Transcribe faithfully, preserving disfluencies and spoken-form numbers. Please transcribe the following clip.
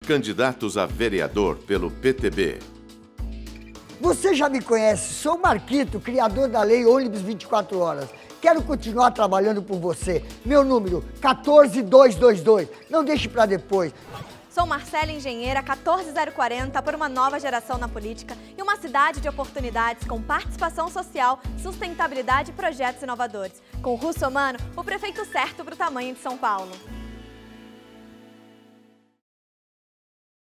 Candidatos a vereador pelo P T B. Você já me conhece, sou Marquito, criador da lei ônibus vinte e quatro horas. Quero continuar trabalhando por você. Meu número, quatorze mil duzentos e vinte e dois. Não deixe para depois. Sou Marcela Engenheira, quatorze mil e quarenta, por uma nova geração na política e uma cidade de oportunidades com participação social, sustentabilidade e projetos inovadores. Com o Russomano, o prefeito certo para o tamanho de São Paulo.